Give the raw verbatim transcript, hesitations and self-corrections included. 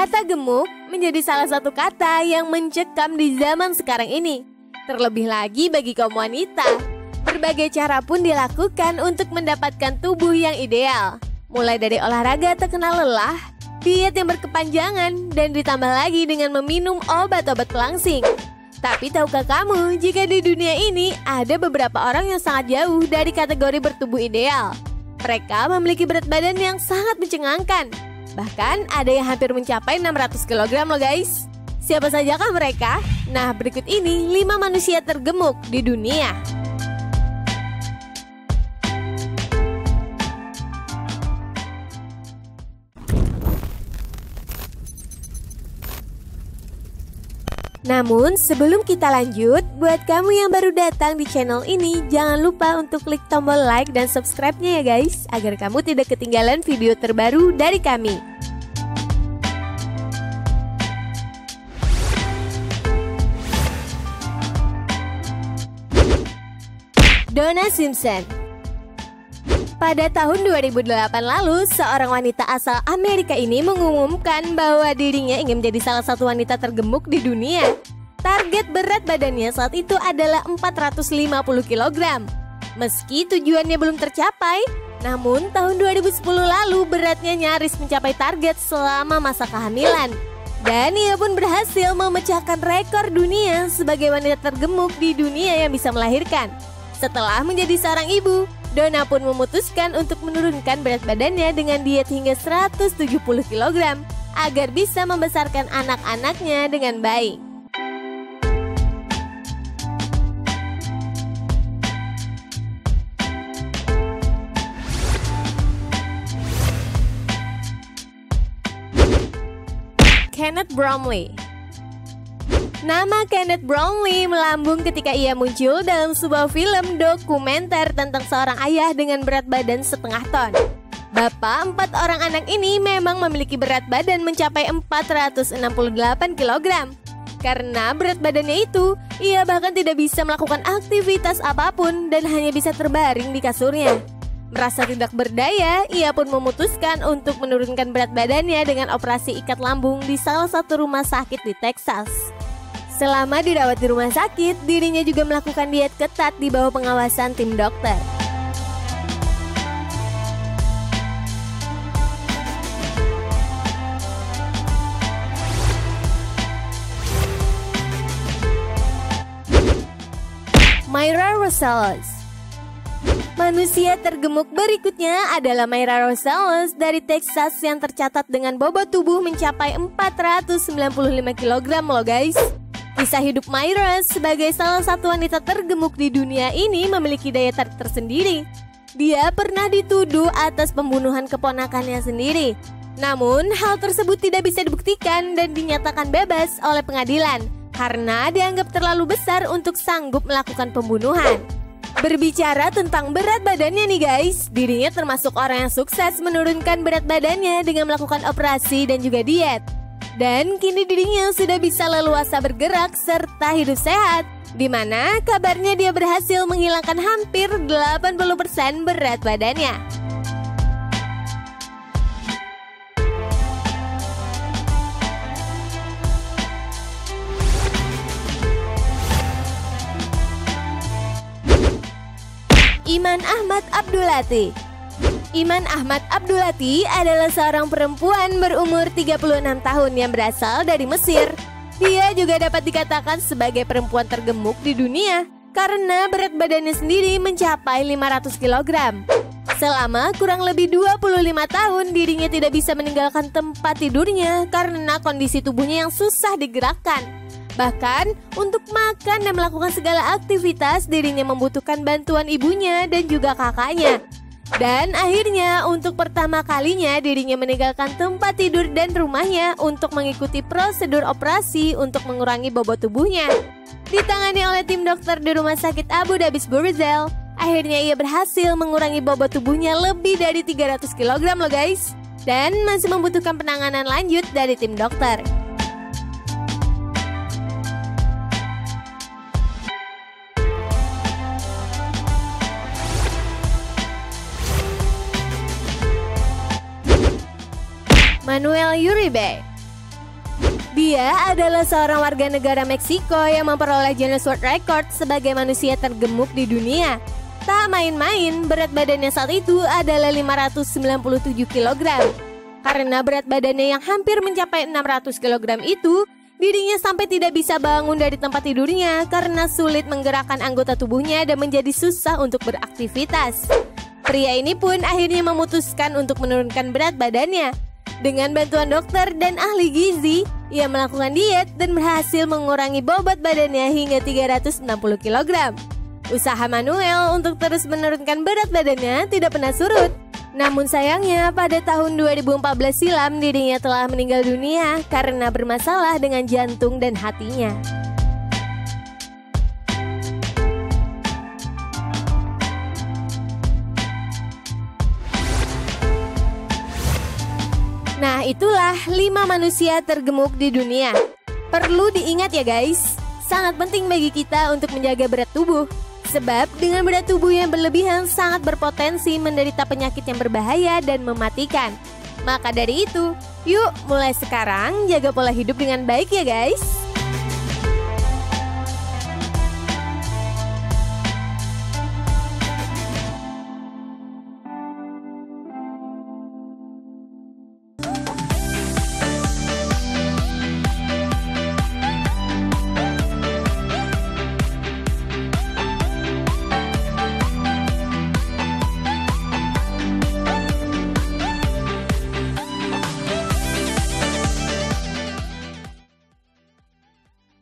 Kata gemuk menjadi salah satu kata yang mencekam di zaman sekarang ini. Terlebih lagi bagi kaum wanita. Berbagai cara pun dilakukan untuk mendapatkan tubuh yang ideal. Mulai dari olahraga terkenal lelah, diet yang berkepanjangan, dan ditambah lagi dengan meminum obat-obat pelangsing. Tapi tahukah kamu jika di dunia ini ada beberapa orang yang sangat jauh dari kategori bertubuh ideal? Mereka memiliki berat badan yang sangat mencengangkan. Bahkan ada yang hampir mencapai enam ratus kilogram loh guys. Siapa sajakah mereka? Nah, berikut ini lima manusia tergemuk di dunia. Namun sebelum kita lanjut, buat kamu yang baru datang di channel ini, jangan lupa untuk klik tombol like dan subscribe-nya ya guys, agar kamu tidak ketinggalan video terbaru dari kami. Donna Simpson. Pada tahun dua ribu delapan lalu, seorang wanita asal Amerika ini mengumumkan bahwa dirinya ingin menjadi salah satu wanita tergemuk di dunia. Target berat badannya saat itu adalah empat ratus lima puluh kilogram. Meski tujuannya belum tercapai, namun tahun dua ribu sepuluh lalu beratnya nyaris mencapai target selama masa kehamilan. Dan ia pun berhasil memecahkan rekor dunia sebagai wanita tergemuk di dunia yang bisa melahirkan. Setelah menjadi seorang ibu, Donna pun memutuskan untuk menurunkan berat badannya dengan diet hingga seratus tujuh puluh kilogram agar bisa membesarkan anak-anaknya dengan baik. Kenneth Bromley. Nama Kenneth Bromley melambung ketika ia muncul dalam sebuah film dokumenter tentang seorang ayah dengan berat badan setengah ton. Bapak empat orang anak ini memang memiliki berat badan mencapai empat ratus enam puluh delapan kilogram. Karena berat badannya itu, ia bahkan tidak bisa melakukan aktivitas apapun dan hanya bisa terbaring di kasurnya. Merasa tidak berdaya, ia pun memutuskan untuk menurunkan berat badannya dengan operasi ikat lambung di salah satu rumah sakit di Texas. Selama dirawat di rumah sakit, dirinya juga melakukan diet ketat di bawah pengawasan tim dokter. Myra Rosales. Manusia tergemuk berikutnya adalah Myra Rosales dari Texas yang tercatat dengan bobot tubuh mencapai empat ratus sembilan puluh lima kilogram loh guys. Kisah hidup Myra sebagai salah satu wanita tergemuk di dunia ini memiliki daya tarik tersendiri. Dia pernah dituduh atas pembunuhan keponakannya sendiri. Namun hal tersebut tidak bisa dibuktikan dan dinyatakan bebas oleh pengadilan karena dianggap terlalu besar untuk sanggup melakukan pembunuhan. Berbicara tentang berat badannya nih guys, dirinya termasuk orang yang sukses menurunkan berat badannya dengan melakukan operasi dan juga diet. Dan kini dirinya sudah bisa leluasa bergerak serta hidup sehat, di mana kabarnya dia berhasil menghilangkan hampir delapan puluh persen berat badannya. Iman Ahmad Abdulati. Iman Ahmad Abdulati adalah seorang perempuan berumur tiga puluh enam tahun yang berasal dari Mesir. Dia juga dapat dikatakan sebagai perempuan tergemuk di dunia karena berat badannya sendiri mencapai lima ratus kilogram. Selama kurang lebih dua puluh lima tahun dirinya tidak bisa meninggalkan tempat tidurnya karena kondisi tubuhnya yang susah digerakkan. Bahkan untuk makan dan melakukan segala aktivitas dirinya membutuhkan bantuan ibunya dan juga kakaknya. Dan akhirnya untuk pertama kalinya dirinya meninggalkan tempat tidur dan rumahnya untuk mengikuti prosedur operasi untuk mengurangi bobot tubuhnya. Ditangani oleh tim dokter di rumah sakit Abu Dhabi Berbagai, akhirnya ia berhasil mengurangi bobot tubuhnya lebih dari tiga ratus kilogram loh guys. Dan masih membutuhkan penanganan lanjut dari tim dokter. Manusia Tergemuk. Dia adalah seorang warga negara Meksiko yang memperoleh Guinness World Record sebagai manusia tergemuk di dunia. Tak main-main, berat badannya saat itu adalah lima ratus sembilan puluh tujuh kilogram. Karena berat badannya yang hampir mencapai enam ratus kilogram itu, dirinya sampai tidak bisa bangun dari tempat tidurnya karena sulit menggerakkan anggota tubuhnya dan menjadi susah untuk beraktivitas. Pria ini pun akhirnya memutuskan untuk menurunkan berat badannya. Dengan bantuan dokter dan ahli gizi, ia melakukan diet dan berhasil mengurangi bobot badannya hingga tiga ratus enam puluh kilogram. Usaha Manuel untuk terus menurunkan berat badannya tidak pernah surut. Namun sayangnya pada tahun dua ribu empat belas silam dirinya telah meninggal dunia karena bermasalah dengan jantung dan hatinya. Nah, itulah lima manusia tergemuk di dunia. Perlu diingat ya guys, sangat penting bagi kita untuk menjaga berat tubuh. Sebab dengan berat tubuh yang berlebihan sangat berpotensi menderita penyakit yang berbahaya dan mematikan. Maka dari itu, yuk mulai sekarang jaga pola hidup dengan baik ya guys.